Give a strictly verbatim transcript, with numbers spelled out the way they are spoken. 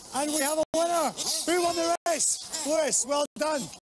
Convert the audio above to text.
And we have a winner. Who won the race? Lewis, well done.